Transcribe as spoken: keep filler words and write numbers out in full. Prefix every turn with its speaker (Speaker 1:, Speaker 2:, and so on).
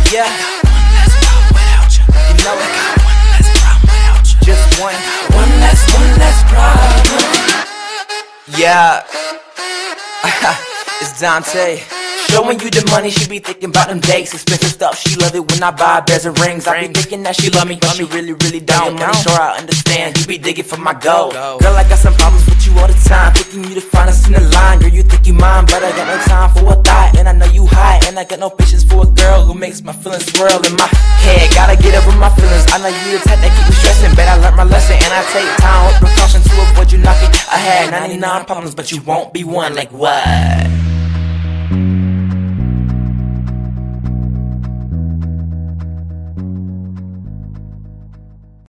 Speaker 1: Yeah, I got one less problem without you. You know I got one less problem without you. Just one, one less, one less problem. Yeah, it's Dante. Showing you the money, she be thinking about them dates. Expensive stuff, she love it when I buy bears and rings. I be thinking that she love me, but she really, really don't. Money, sure I understand, you be digging for my gold. Girl, I got some problems with you all the time, picking you the finest in the line. Girl, you think you mine, but I got no time for a thought. And I know you high, and I got no patience for a girl who makes my feelings swirl in my head. Gotta get over my feelings, I know you the type that keep me stressing. Bet I learned my lesson, and I take time with precaution to avoid you knocking. I had ninety-nine problems, but you won't be one. Like what?